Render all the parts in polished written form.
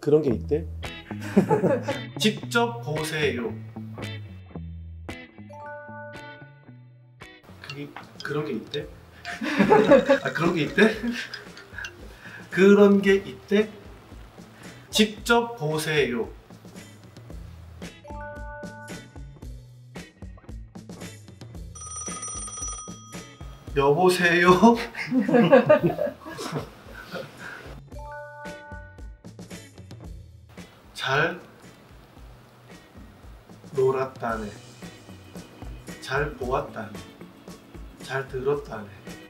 그런 게 있대? 직접 보세요. 그런 게 있대? 아, 그런 게 있대? 그런 게 있대? 직접 보세요. 여보세요? 잘 놀았다네. 잘 보았다네. 잘 들었다네.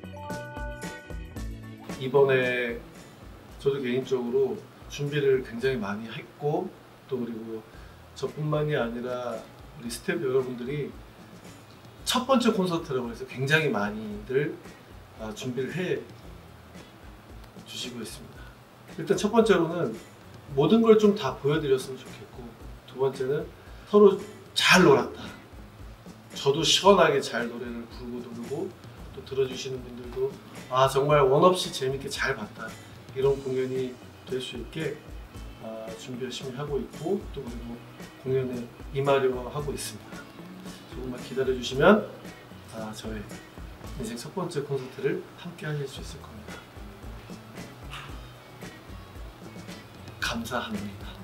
이번에 저도 개인적으로 준비를 굉장히 많이 했고, 또 그리고 저뿐만이 아니라 우리 스태프 여러분들이 첫 번째 콘서트라고 해서 굉장히 많이들 준비를 해 주시고 있습니다. 일단 첫 번째로는 모든 걸 좀 다 보여드렸으면 좋겠고, 두 번째는 서로 잘 놀았다. 저도 시원하게 잘 노래를 부르고 놀고, 또 들어주시는 분들도 정말 원 없이 재밌게 잘 봤다, 이런 공연이 될 수 있게 준비 열심히 하고 있고, 또 그리고 공연에 임하려 하고 있습니다. 조금만 기다려주시면 저의 인생 첫 번째 콘서트를 함께 하실 수 있을 겁니다. 감사합니다.